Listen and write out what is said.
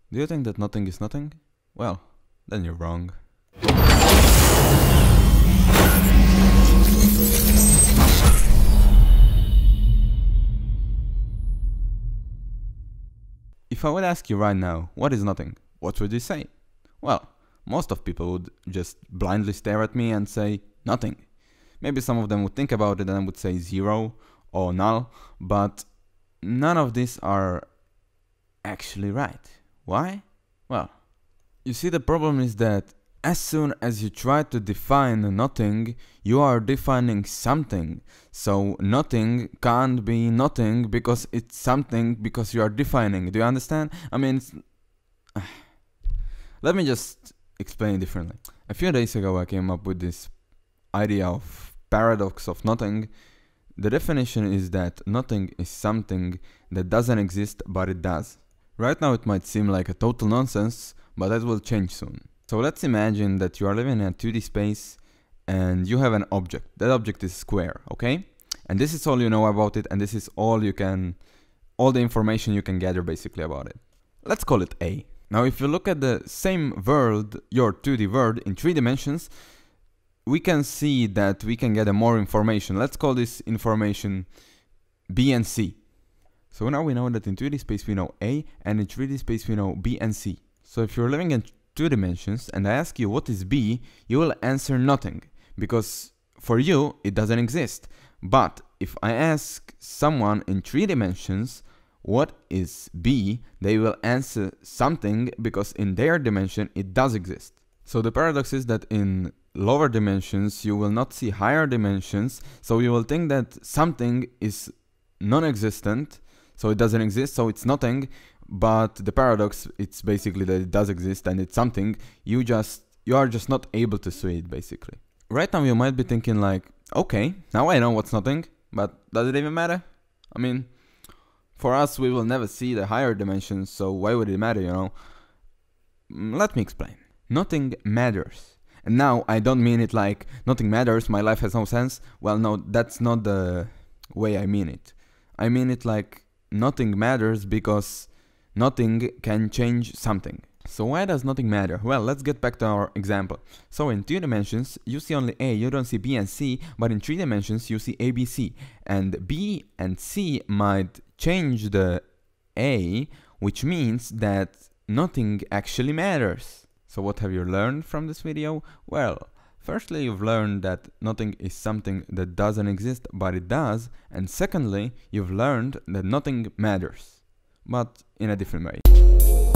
Do you think that nothing is nothing? Well, then you're wrong. If I would ask you right now, what is nothing? What would you say? Well, most of people would just blindly stare at me and say, nothing. Maybe some of them would think about it and would say zero or null, but none of these are actually right. Why? Well, you see, the problem is that as soon as you try to define nothing, you are defining something. So nothing can't be nothing because it's something because you are defining. Do you understand? I mean, let me just explain differently. A few days ago I came up with this idea of paradox of nothing. The definition is that nothing is something that doesn't exist but it does. Right now it might seem like a total nonsense, but that will change soon. So let's imagine that you are living in a 2D space and you have an object. That object is square, okay? And this is all you know about it, and this is all the information you can gather basically about it. Let's call it A. Now if you look at the same world, your 2D world in 3 dimensions, we can see that we can gather more information. Let's call this information B and C. So now we know that in 2D space we know A, and in 3D space we know B and C. So if you're living in 2 dimensions and I ask you what is B, you will answer nothing, because for you it doesn't exist. But if I ask someone in 3 dimensions what is B, they will answer something because in their dimension it does exist. So the paradox is that in lower dimensions you will not see higher dimensions, so you will think that something is non-existent, so it doesn't exist, so it's nothing. But the paradox, it's basically that it does exist and it's something, you are just not able to see it basically. Right now you might be thinking like, okay, now I know what's nothing, but does it even matter? I mean, for us we will never see the higher dimensions, so why would it matter, you know? Let me explain. Nothing matters. And now I don't mean it like nothing matters, my life has no sense. Well, no, that's not the way I mean it. I mean it like nothing matters because nothing can change something. So why does nothing matter? Well, let's get back to our example. So in 2 dimensions, you see only A, you don't see B and C, but in 3 dimensions you see A, B, C. And B and C might change the A, which means that nothing actually matters. So what have you learned from this video? Well, firstly, you've learned that nothing is something that doesn't exist, but it does. And secondly, you've learned that nothing matters, but in a different way.